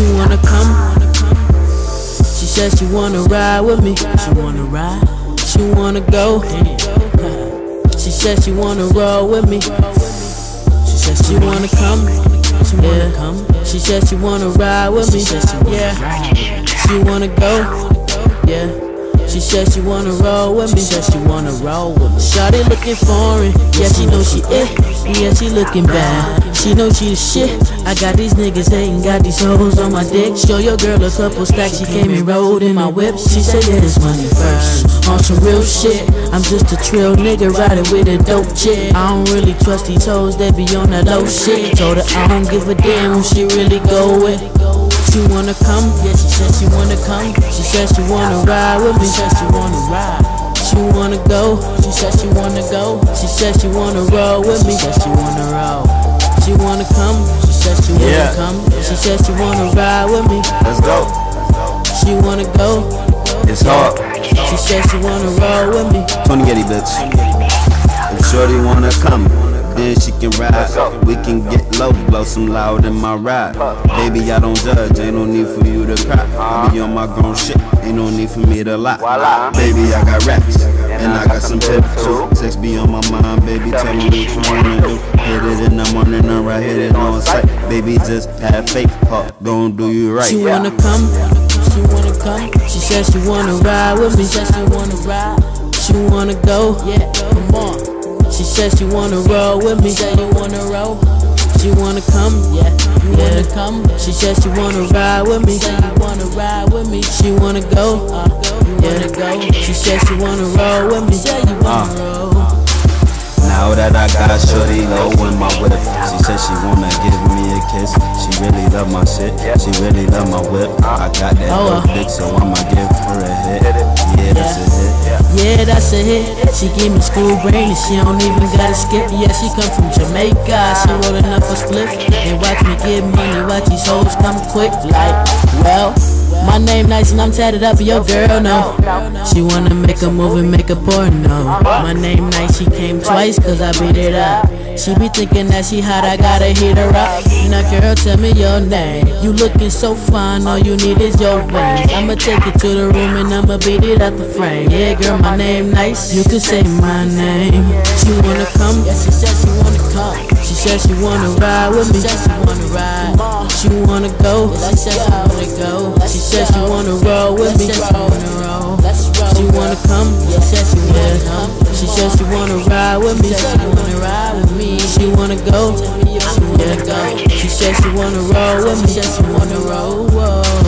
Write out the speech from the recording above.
She wanna come. She said she wanna ride with me. She wanna ride. She wanna go. She said she wanna roll with me. She said she wanna come. She wanna come. She said she wanna ride with me. Yeah. She wanna go. Yeah. She said she wanna roll with me. She said she wanna roll with me. Shawty looking foreign. Yeah, she know she it. Yeah, she looking bad. She know she the shit. I got these niggas hating, got these hoes on my dick. Show your girl a couple stacks. She came and rolled in my whip. She said yeah, it's money first. On some real shit. I'm just a trill nigga riding with a dope chick. I don't really trust these hoes, they be on that low shit. Told her I don't give a damn who she really go with. She wanna come, yeah, she said she wanna come. She said she wanna ride with me. She said she wanna ride. She wanna go, she said she wanna go. She said she wanna roll with me. She said she wanna roll. She wanna come, she said she wanna come. She said she wanna ride with me. Let's go. She wanna go. It's hard. She said she wanna roll with me. 2080 bitch. If shorty wanna come, then she can ride. We can get low, blow some loud in my ride. Baby, I don't judge, ain't no need for you to cry. I be on my grown shit, ain't no need for me to lie. Baby, I got raps, and I got some tips too. Sex be on my mind, baby, tell me what you wanna do. Hit it in the morning, alright, hit it on sight. Baby, just have faith, gon' do you right. She wanna come, she wanna come. She said she wanna ride with me. She said she wanna ride. She wanna go, yeah, come on. She said she wanna roll with me. She said you wanna roll. She wanna come, yeah, you wanna come. She said she wanna ride with me. She said you wanna ride with me. She wanna go, you wanna go. She said she wanna roll with me. She said you wanna roll. Now that I got shorty low in my whip, she said she wanna give me a kiss. She really love my shit, she really love my whip. I got that dope dick, so I'ma give her a hit. Yeah, that's a hit. Yeah, that's a hit. She give me school brain and she don't even gotta skip. Yeah, she come from Jamaica. She rolling up a split and watch me get money. Watch these hoes come quick. Like, well, my name nice and I'm tatted up for your girl, no. She wanna make a move and make a porno. My name nice, she came twice cause I beat it up. She be thinking that she hot, I gotta hit her up. Now girl, tell me your name. You looking so fine, all you need is your wings. I'ma take it to the room and I'ma beat it out the frame. Yeah girl, my name nice, you can say my name. She wanna come, yeah she said she wanna come. She said she wanna ride with me. She said she wanna ride. She wanna go, she said she wanna go. She said she wanna roll with me. She wanna roll. She wanna come, she said she wanna come. She said she wanna ride with me. She said she wanna ride with me. She wanna go, she wanna go. She said she wanna roll with me. She said she wanna roll.